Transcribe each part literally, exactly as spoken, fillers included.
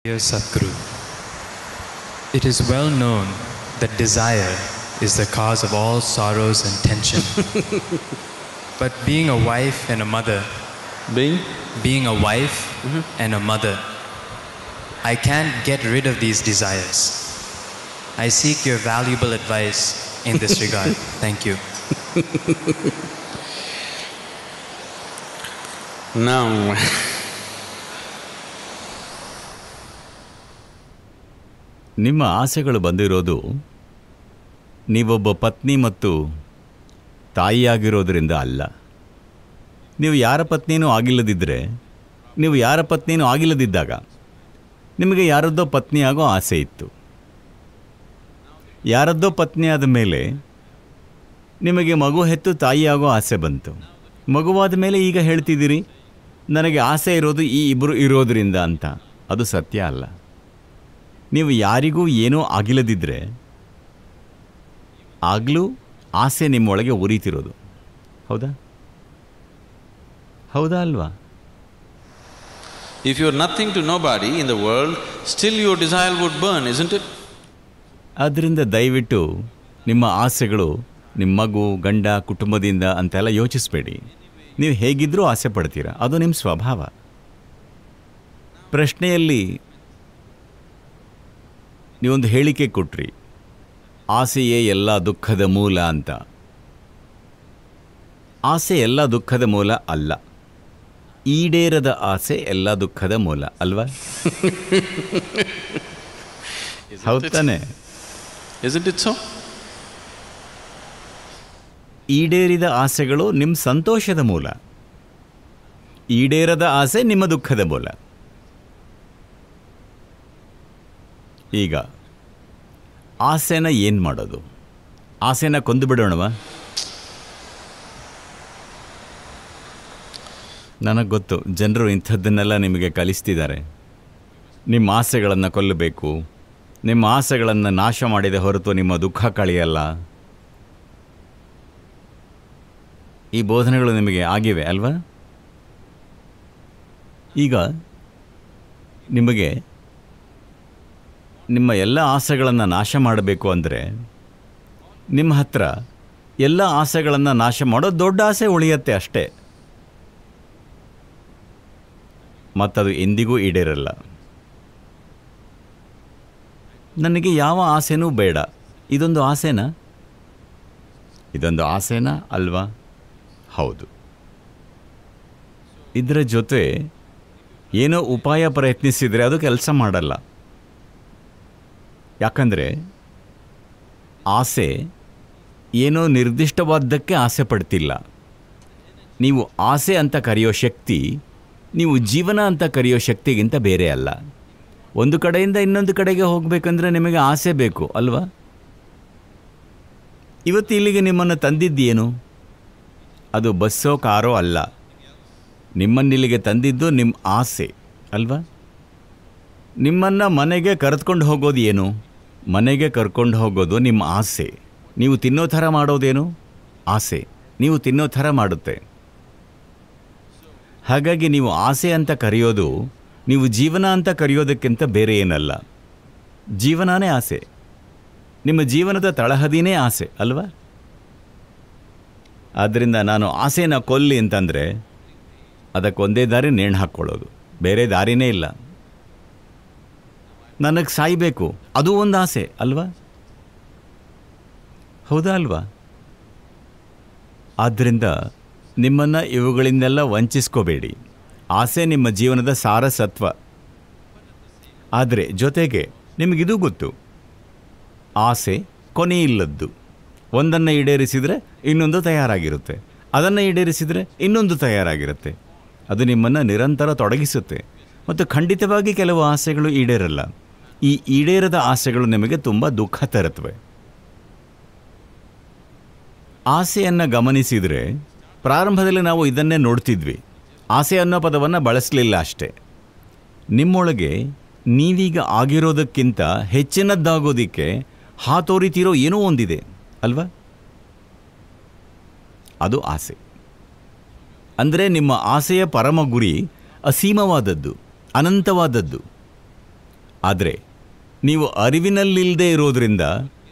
Dear Sadhguru, it is well known that desire is the cause of all sorrows and tension. But being a wife and a mother, Being? being a wife Mhm. and a mother, I can't get rid of these desires. I seek your valuable advice in this regard. Thank you. Now, ನಿಮ್ಮ ಆಸೆಗಳು ಬಂದಿರೋದು ನೀವೊಬ್ಬ ಪತ್ನಿ ಮತ್ತು ತಾಯಿಯಾಗಿರೋದರಿಂದ ಅಲ್ಲ. ನೀವು ಯಾರ ಪತ್ನಿನೂ ಆಗಿಲ್ಲದಿದ್ದರೆ, ನೀವು ಯಾರ ಪತ್ನಿನೂ ಆಗಿಲ್ಲದಿದ್ದಾಗ ನಿಮಗೆ ಯಾರದ್ದೋ ಪತ್ನಿಯಾಗೋ ಆಸೆ ಇತ್ತು. ಯಾರದ್ದೋ ಪತ್ನಿಯಾದ ಮೇಲೆ ನಿಮಗೆ ಮಗು ಹೆತ್ತು ತಾಯಿಯಾಗೋ ಆಸೆ ಬಂತು. ಮಗುವಾದ ಮೇಲೆ ಈಗ ಹೇಳ್ತಿದ್ದೀರಿ ನನಗೆ ಆಸೆ ಇರೋದು ಈ ಇಬ್ಬರು ಇರೋದರಿಂದ ಅಂತ. ಅದು ಸತ್ಯ ಅಲ್ಲ. ನೀವು ಯಾರಿಗೂ ಏನೂ ಆಗಿಲ್ಲದಿದ್ದರೆ ಆಗಲೂ ಆಸೆ ನಿಮ್ಮೊಳಗೆ ಉರಿತಿರೋದು. ಹೌದಾ ಹೌದಾ ಅಲ್ವಾ? if you're nothing to nobody in the world, still your desire would burn, isn't it? ಆದ್ದರಿಂದ ದಯವಿಟ್ಟು ನಿಮ್ಮ ಆಸೆಗಳು ನಿಮ್ಮ ಮಗು, ಗಂಡ, ಕುಟುಂಬದಿಂದ ಅಂತೆಲ್ಲ ಯೋಚಿಸಬೇಡಿ. ನೀವು ಹೇಗಿದ್ದರೂ ಆಸೆ ಪಡ್ತೀರಾ, ಅದು ನಿಮ್ಮ ಸ್ವಭಾವ. ಪ್ರಶ್ನೆಯಲ್ಲಿ ನೀವೊಂದು ಹೇಳಿಕೆ ಕೊಟ್ರಿ, ಆಸೆಯೇ ಎಲ್ಲ ದುಃಖದ ಮೂಲ ಅಂತ. ಆಸೆ ಎಲ್ಲ ದುಃಖದ ಮೂಲ ಅಲ್ಲ. ಈಡೇರದ ಆಸೆ ಎಲ್ಲ ದುಃಖದ ಮೂಲ ಅಲ್ವಾ? ಹೌದಾನೆ? Isn't it so? ಈಡೇರಿದ ಆಸೆಗಳು ನಿಮ್ಮ ಸಂತೋಷದ ಮೂಲ, ಈಡೇರದ ಆಸೆ ನಿಮ್ಮ ದುಃಖದ ಮೂಲ. ಈಗ ಆಸೆನ ಏನು ಮಾಡೋದು? ಆಸೆನ ಕೊಂದು ಬಿಡೋಣವಾ? ನನಗೆ ಗೊತ್ತು, ಜನರು ಇಂಥದ್ದನ್ನೆಲ್ಲ ನಿಮಗೆ ಕಲಿಸ್ತಿದ್ದಾರೆ. ನಿಮ್ಮ ಆಸೆಗಳನ್ನು ಕೊಲ್ಲಬೇಕು, ನಿಮ್ಮ ಆಸೆಗಳನ್ನು ನಾಶ ಮಾಡಿದ ಹೊರತು ನಿಮ್ಮ ದುಃಖ ಕಳೆಯಲ್ಲ. ಈ ಬೋಧನೆಗಳು ನಿಮಗೆ ಆಗಿವೆ ಅಲ್ವಾ? ಈಗ ನಿಮಗೆ ನಿಮ್ಮ ಎಲ್ಲ ಆಸೆಗಳನ್ನು ನಾಶ ಮಾಡಬೇಕು ಅಂದರೆ ನಿಮ್ಮ ಹತ್ರ ಎಲ್ಲ ಆಸೆಗಳನ್ನು ನಾಶ ಮಾಡೋ ದೊಡ್ಡ ಆಸೆ ಉಳಿಯತ್ತೆ ಅಷ್ಟೇ. ಮತ್ತದು ಎಂದಿಗೂ ಈಡೇರಲ್ಲ. ನನಗೆ ಯಾವ ಆಸೆನೂ ಬೇಡ, ಇದೊಂದು ಆಸೆನಾ? ಇದೊಂದು ಆಸೆನಾ ಅಲ್ವಾ? ಹೌದು. ಇದರ ಜೊತೆ ಏನೋ ಉಪಾಯ ಪ್ರಯತ್ನಿಸಿದರೆ ಅದು ಕೆಲಸ ಮಾಡಲ್ಲ. ಯಾಕಂದರೆ ಆಸೆ ಏನೋ ನಿರ್ದಿಷ್ಟವಾದ್ದಕ್ಕೆ ಆಸೆ ಪಡ್ತಿಲ್ಲ. ನೀವು ಆಸೆ ಅಂತ ಕರೆಯೋ ಶಕ್ತಿ ನೀವು ಜೀವನ ಅಂತ ಕರೆಯೋ ಶಕ್ತಿಗಿಂತ ಬೇರೆ ಅಲ್ಲ. ಒಂದು ಕಡೆಯಿಂದ ಇನ್ನೊಂದು ಕಡೆಗೆ ಹೋಗಬೇಕಂದ್ರೆ ನಿಮಗೆ ಆಸೆ ಬೇಕು ಅಲ್ವಾ? ಇವತ್ತು ಇಲ್ಲಿಗೆ ನಿಮ್ಮನ್ನು ತಂದಿದ್ದೇನು? ಅದು ಬಸ್ಸೋ ಕಾರೋ ಅಲ್ಲ. ನಿಮ್ಮನ್ನಿಲ್ಲಿಗೆ ತಂದಿದ್ದು ನಿಮ್ಮ ಆಸೆ ಅಲ್ವಾ? ನಿಮ್ಮನ್ನು ಮನೆಗೆ ಕರೆದುಕೊಂಡು ಹೋಗೋದು ಏನು? ಮನೆಗೆ ಕರ್ಕೊಂಡು ಹೋಗೋದು ನಿಮ್ಮ ಆಸೆ. ನೀವು ತಿನ್ನೋ ಥರ ಮಾಡೋದೇನು? ಆಸೆ. ನೀವು ತಿನ್ನೋ ಥರ ಮಾಡುತ್ತೆ. ಹಾಗಾಗಿ ನೀವು ಆಸೆ ಅಂತ ಕರೆಯೋದು ನೀವು ಜೀವನ ಅಂತ ಕರೆಯೋದಕ್ಕಿಂತ ಬೇರೆ ಏನಲ್ಲ. ಜೀವನನೇ ಆಸೆ. ನಿಮ್ಮ ಜೀವನದ ತಳಹದಿನೇ ಆಸೆ ಅಲ್ವಾ? ಆದ್ದರಿಂದ ನಾನು ಆಸೆನ ಕೊಲ್ಲಿ ಅಂತಂದರೆ ಅದಕ್ಕೊಂದೇ ದಾರಿ ನೇಣು ಹಾಕ್ಕೊಳ್ಳೋದು, ಬೇರೆ ದಾರಿನೇ ಇಲ್ಲ. ನನಗೆ ಸಾಯಬೇಕು, ಅದು ಒಂದು ಆಸೆ ಅಲ್ವಾ? ಹೌದಾ ಅಲ್ವಾ? ಆದ್ದರಿಂದ ನಿಮ್ಮನ್ನು ಇವುಗಳಿಂದೆಲ್ಲ ವಂಚಿಸ್ಕೋಬೇಡಿ. ಆಸೆ ನಿಮ್ಮ ಜೀವನದ ಸಾರಸತ್ವ. ಆದರೆ ಜೊತೆಗೆ ನಿಮಗಿದು ಗೊತ್ತು, ಆಸೆ ಕೊನೆಯಿಲ್ಲದ್ದು. ಒಂದನ್ನು ಈಡೇರಿಸಿದರೆ ಇನ್ನೊಂದು ತಯಾರಾಗಿರುತ್ತೆ, ಅದನ್ನು ಈಡೇರಿಸಿದರೆ ಇನ್ನೊಂದು ತಯಾರಾಗಿರುತ್ತೆ. ಅದು ನಿಮ್ಮನ್ನು ನಿರಂತರ ತೊಡಗಿಸುತ್ತೆ. ಮತ್ತು ಖಂಡಿತವಾಗಿ ಕೆಲವು ಆಸೆಗಳು ಈಡೇರಲ್ಲ. ಈ ಈಡೇರದ ಆಸೆಗಳು ನಿಮಗೆ ತುಂಬ ದುಃಖ ತರುತ್ತವೆ. ಆಸೆಯನ್ನು ಗಮನಿಸಿದರೆ ಪ್ರಾರಂಭದಲ್ಲಿ ನಾವು ಇದನ್ನೇ ನೋಡ್ತಿದ್ವಿ. ಆಸೆ ಅನ್ನೋ ಪದವನ್ನು ಬಳಸಲಿಲ್ಲ ಅಷ್ಟೇ. ನಿಮ್ಮೊಳಗೆ ನೀವೀಗ ಆಗಿರೋದಕ್ಕಿಂತ ಹೆಚ್ಚಿನದ್ದಾಗೋದಕ್ಕೆ ಹಾತೋರಿತಿರೋ ಏನೋ ಒಂದಿದೆ ಅಲ್ವಾ? ಅದು ಆಸೆ. ಅಂದರೆ ನಿಮ್ಮ ಆಸೆಯ ಪರಮ ಗುರಿ ಅಸೀಮವಾದದ್ದು, ಅನಂತವಾದದ್ದು. ಆದರೆ ನೀವು ಅರಿವಿನಲ್ಲಿಲ್ಲದೆ ಇರೋದ್ರಿಂದ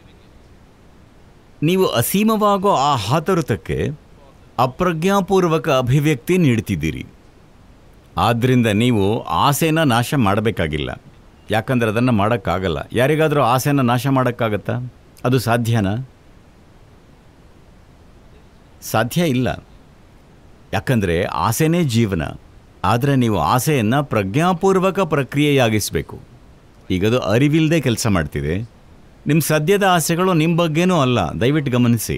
ನೀವು ಅಸೀಮವಾಗೋ ಆ ಹಾತೊರೆತಕ್ಕೆ ಅಪ್ರಜ್ಞಾಪೂರ್ವಕ ಅಭಿವ್ಯಕ್ತಿ ನೀಡ್ತಿದ್ದೀರಿ. ಆದ್ದರಿಂದ ನೀವು ಆಸೆನ ನಾಶ ಮಾಡಬೇಕಾಗಿಲ್ಲ, ಯಾಕಂದರೆ ಅದನ್ನು ಮಾಡೋಕ್ಕಾಗಲ್ಲ. ಯಾರಿಗಾದರೂ ಆಸೆನ ನಾಶ ಮಾಡೋಕ್ಕಾಗತ್ತಾ? ಅದು ಸಾಧ್ಯನಾ? ಸಾಧ್ಯ ಇಲ್ಲ. ಯಾಕಂದರೆ ಆಸೆನೇ ಜೀವನ. ಆದರೆ ನೀವು ಆಸೆಯನ್ನು ಪ್ರಜ್ಞಾಪೂರ್ವಕ ಪ್ರಕ್ರಿಯೆಯಾಗಿಸಬೇಕು. ಈಗದು ಅರಿವಿಲ್ಲದೆ ಕೆಲಸ ಮಾಡ್ತಿದೆ. ನಿಮ್ಮ ಸದ್ಯದ ಆಸೆಗಳು ನಿಮ್ಮ ಬಗ್ಗೆನೂ ಅಲ್ಲ, ದಯವಿಟ್ಟು ಗಮನಿಸಿ.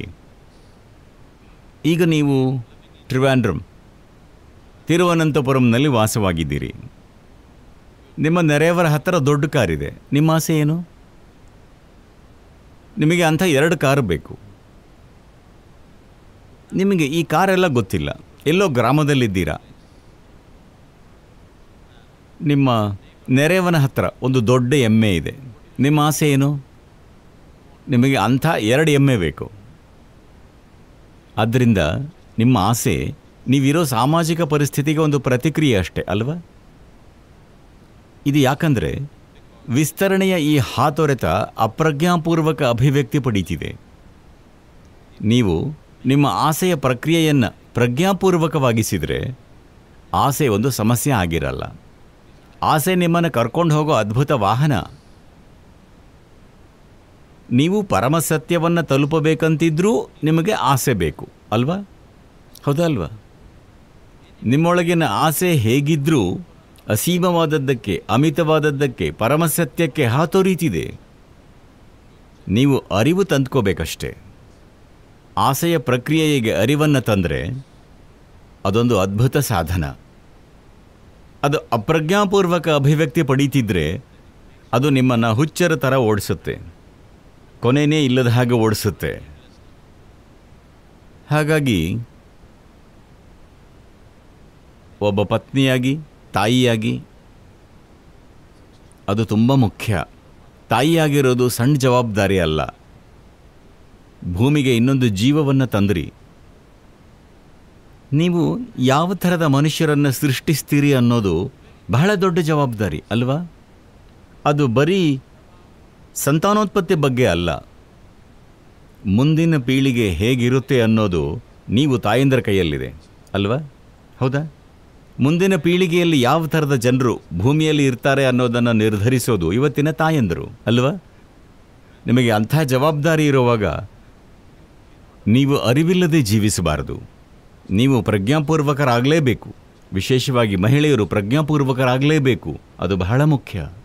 ಈಗ ನೀವು ಟ್ರಿವಾಂಡ್ರಮ್, ತಿರುವನಂತಪುರಂನಲ್ಲಿ ವಾಸವಾಗಿದ್ದೀರಿ. ನಿಮ್ಮ ನೆರೆಯವರ ಹತ್ತಿರ ದೊಡ್ಡ ಕಾರಿದೆ. ನಿಮ್ಮ ಆಸೆ ಏನು? ನಿಮಗೆ ಅಂಥ ಎರಡು ಕಾರು ಬೇಕು. ನಿಮಗೆ ಈ ಕಾರೆಲ್ಲ ಗೊತ್ತಿಲ್ಲ, ಎಲ್ಲೋ ಗ್ರಾಮದಲ್ಲಿದ್ದೀರಾ. ನಿಮ್ಮ ನೆರೆಯವನ ಹತ್ತಿರ ಒಂದು ದೊಡ್ಡ ಎಮ್ಮೆ ಇದೆ. ನಿಮ್ಮ ಆಸೆ ಏನು? ನಿಮಗೆ ಅಂಥ ಎರಡು ಎಮ್ಮೆ ಬೇಕು. ಆದ್ದರಿಂದ ನಿಮ್ಮ ಆಸೆ ನೀವಿರೋ ಸಾಮಾಜಿಕ ಪರಿಸ್ಥಿತಿಗೆ ಒಂದು ಪ್ರತಿಕ್ರಿಯೆ ಅಷ್ಟೇ ಅಲ್ವಾ? ಇದು ಯಾಕಂದರೆ ವಿಸ್ತರಣೆಯ ಈ ಹಾತೊರೆತ ಅಪ್ರಜ್ಞಾಪೂರ್ವಕ ಅಭಿವ್ಯಕ್ತಿ ಪಡೀತಿದೆ. ನೀವು ನಿಮ್ಮ ಆಸೆಯ ಪ್ರಕ್ರಿಯೆಯನ್ನು ಪ್ರಜ್ಞಾಪೂರ್ವಕವಾಗಿಸಿದರೆ ಆಸೆ ಒಂದು ಸಮಸ್ಯೆ ಆಗಿರಲ್ಲ. ಆಸೆ ನಿಮ್ಮನ್ನು ಕರ್ಕೊಂಡು ಹೋಗೋ ಅದ್ಭುತ ವಾಹನ. ನೀವು ಪರಮಸತ್ಯವನ್ನು ತಲುಪಬೇಕಂತಿದ್ರೂ ನಿಮಗೆ ಆಸೆ ಬೇಕು ಅಲ್ವಾ? ಹೌದಾ ಅಲ್ವಾ? ನಿಮ್ಮೊಳಗಿನ ಆಸೆ ಹೇಗಿದ್ರೂ ಅಸೀಮವಾದದ್ದಕ್ಕೆ, ಅಮಿತವಾದದ್ದಕ್ಕೆ, ಪರಮಸತ್ಯಕ್ಕೆ ಹಾತೊರೀತಿದೆ. ನೀವು ಅರಿವು ತಂದ್ಕೋಬೇಕಷ್ಟೆ. ಆಸೆಯ ಪ್ರಕ್ರಿಯೆಗೆ ಅರಿವನ್ನು ತಂದರೆ ಅದೊಂದು ಅದ್ಭುತ ಸಾಧನ. ಅದು ಅಪ್ರಜ್ಞಾಪೂರ್ವಕ ಅಭಿವ್ಯಕ್ತಿ ಪಡೀತಿದ್ರೆ ಅದು ನಿಮ್ಮನ್ನು ಹುಚ್ಚರ ಥರ ಓಡಿಸುತ್ತೆ, ಕೊನೆಯೇ ಇಲ್ಲದ ಹಾಗೆ ಓಡಿಸುತ್ತೆ. ಹಾಗಾಗಿ ಒಬ್ಬ ಪತ್ನಿಯಾಗಿ, ತಾಯಿಯಾಗಿ ಅದು ತುಂಬ ಮುಖ್ಯ. ತಾಯಿಯಾಗಿರೋದು ಸಣ್ಣ ಜವಾಬ್ದಾರಿ ಅಲ್ಲ. ಭೂಮಿಗೆ ಇನ್ನೊಂದು ಜೀವವನ್ನು ತಂದ್ರಿ. ನೀವು ಯಾವ ಥರದ ಮನುಷ್ಯರನ್ನು ಸೃಷ್ಟಿಸ್ತೀರಿ ಅನ್ನೋದು ಬಹಳ ದೊಡ್ಡ ಜವಾಬ್ದಾರಿ ಅಲ್ವಾ? ಅದು ಬರೀ ಸಂತಾನೋತ್ಪತ್ತಿ ಬಗ್ಗೆ ಅಲ್ಲ, ಮುಂದಿನ ಪೀಳಿಗೆ ಹೇಗಿರುತ್ತೆ ಅನ್ನೋದು ನೀವು ತಾಯಂದರ ಕೈಯಲ್ಲಿದೆ ಅಲ್ವಾ? ಹೌದಾ? ಮುಂದಿನ ಪೀಳಿಗೆಯಲ್ಲಿ ಯಾವ ಥರದ ಜನರು ಭೂಮಿಯಲ್ಲಿ ಇರ್ತಾರೆ ಅನ್ನೋದನ್ನು ನಿರ್ಧರಿಸೋದು ಇವತ್ತಿನ ತಾಯಂದರು ಅಲ್ವಾ? ನಿಮಗೆ ಅಂಥ ಜವಾಬ್ದಾರಿ ಇರುವಾಗ ನೀವು ಅರಿವಿಲ್ಲದೆ ಜೀವಿಸಬಾರದು. ನೀವು ಪ್ರಜ್ಞಾಪೂರ್ವಕರಾಗಲೇಬೇಕು. ವಿಶೇಷವಾಗಿ ಮಹಿಳೆಯರು ಪ್ರಜ್ಞಾಪೂರ್ವಕರಾಗಲೇಬೇಕು. ಅದು ಬಹಳ ಮುಖ್ಯ.